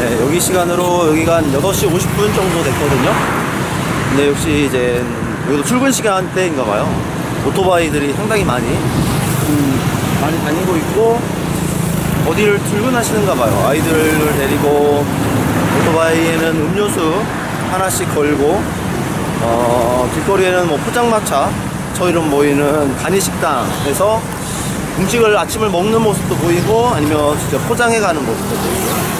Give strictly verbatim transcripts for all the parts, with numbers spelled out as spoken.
네, 여기 시간으로 여기가 한 여덟 시 오십 분 정도 됐거든요. 근데 역시 이제 여기도 출근 시간대인가봐요. 오토바이들이 상당히 많이 음, 많이 다니고 있고, 어디를 출근하시는가봐요. 아이들을 데리고 오토바이에는 음료수 하나씩 걸고, 어, 길거리에는 뭐 포장마차처럼 보이는 간이식당에서 음식을 아침을 먹는 모습도 보이고, 아니면 진짜 포장해 가는 모습도 보이고.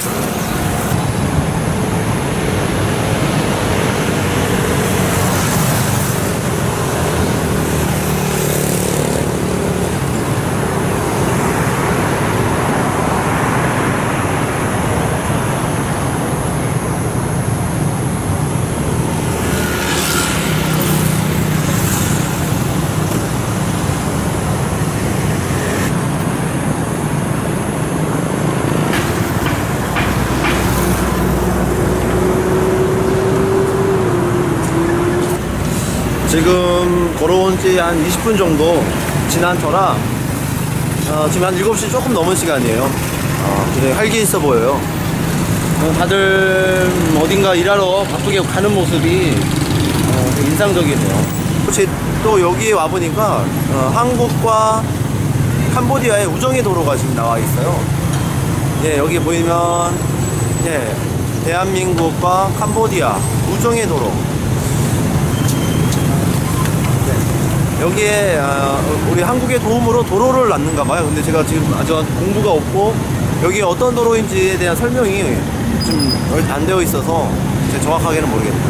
지금 걸어온 지 한 이십 분 정도 지난 터라 어, 지금 한 일곱 시 조금 넘은 시간이에요. 어, 굉장히 활기 있어 보여요. 어, 다들 어딘가 일하러 바쁘게 가는 모습이 어, 되게 인상적이네요. 혹시 또 여기에 와보니까 어, 한국과 캄보디아의 우정의 도로가 지금 나와 있어요. 예, 여기 보이면 예, 대한민국과 캄보디아 우정의 도로. 여기에 우리 한국의 도움으로 도로를 놨는가봐요. 근데 제가 지금 아직 공부가 없고 여기 어떤 도로인지에 대한 설명이 좀 안 되어 있어서 제가 정확하게는 모르겠네요.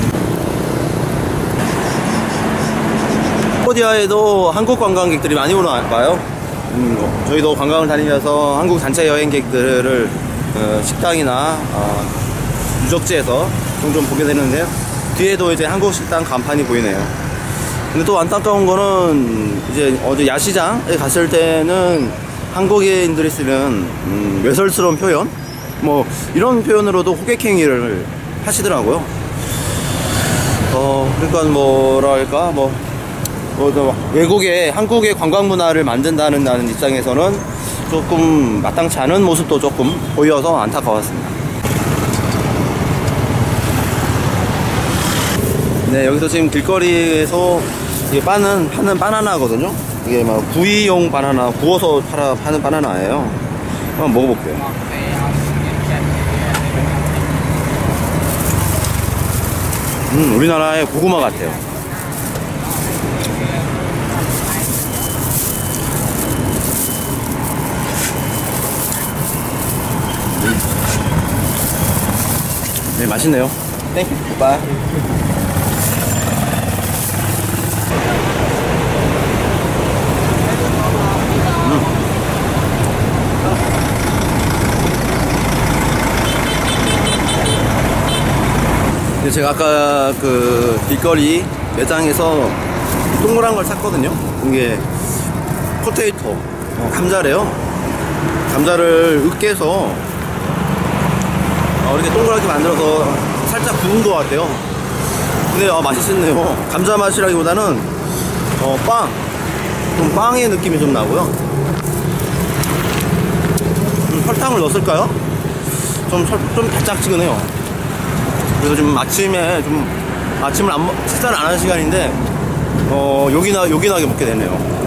캄보디아에도 한국 관광객들이 많이 오나봐요. 음, 저희도 관광을 다니면서 한국 단체 여행객들을 어, 식당이나 어, 유적지에서 종종 보게 되는데요. 뒤에도 이제 한국 식당 간판이 보이네요. 근데 또 안타까운 거는 이제 어제 야시장에 갔을 때는 한국인들이 쓰는 음, 외설스러운 표현, 뭐 이런 표현으로도 호객행위를 하시더라고요. 어 그러니까 뭐랄까 뭐, 뭐 외국에 한국의 관광 문화를 만든다는 나는 입장에서는 조금 마땅치 않은 모습도 조금 보여서 안타까웠습니다. 네, 여기서 지금 길거리에서 이게 파는, 파는 바나나거든요. 이게 막 구이용 바나나, 구워서 팔아, 파는 바나나예요. 한번 먹어볼게요. 음, 우리나라의 고구마 같아요. 음. 네, 맛있네요. 땡큐, 오빠. 제가 아까 그 길거리 매장에서 동그란 걸 샀거든요. 이게 포테이토, 어, 감자래요. 감자를 으깨서 어, 이렇게 동그랗게 만들어서 살짝 구운 것 같아요. 근데 어, 맛있네요. 감자 맛이라기보다는 어, 빵, 좀 빵의 느낌이 좀 나고요. 음, 설탕을 넣었을까요? 좀, 좀 달짝지근해요. 그래서 지금 아침에 좀 아침을 안 먹, 식사를 안 하는 시간인데 어 요긴하, 요긴하게 먹게 되네요.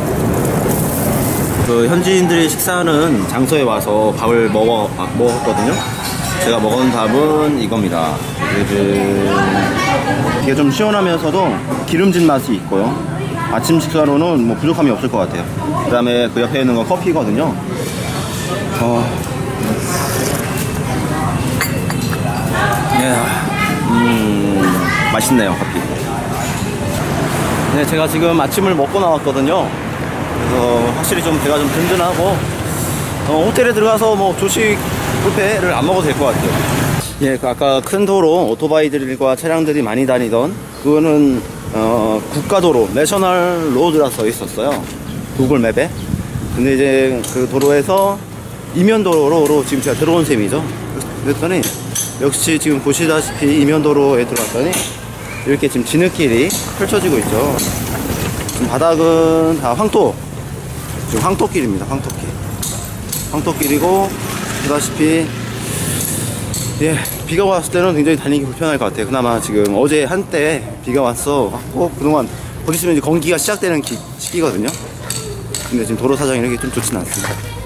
그 현지인들이 식사하는 장소에 와서 밥을 먹어, 아, 먹었거든요. 제가 먹은 밥은 이겁니다. 이게 좀 시원하면서도 기름진 맛이 있고요. 아침 식사로는 뭐 부족함이 없을 것 같아요. 그 다음에 그 옆에 있는 건 커피거든요. 어, 예. 음, 맛있네요, 커피. 네, 제가 지금 아침을 먹고 나왔거든요. 그래서 확실히 좀 배가 좀 든든하고 어, 호텔에 들어가서 뭐 조식 뷔페를 안 먹어도 될 것 같아요. 예, 그 아까 큰 도로 오토바이들과 차량들이 많이 다니던 그거는 어, 국가도로 내셔널 로드라 써 있었어요, 구글 맵에. 근데 이제 그 도로에서 이면도로로 지금 제가 들어온 셈이죠. 그랬더니 역시 지금 보시다시피 이면도로에 들어왔더니 이렇게 지금 진흙길이 펼쳐지고 있죠. 지금 바닥은 다 황토, 지금 황토길입니다. 황토길, 황토길이고 보다시피 예, 비가 왔을 때는 굉장히 다니기 불편할 것 같아요. 그나마 지금 어제 한때 비가 왔어 갖고 그동안 거기 있으면 이제 건기가 시작되는 기, 시기거든요. 근데 지금 도로 사정이 이렇게 좀 좋지는 않습니다.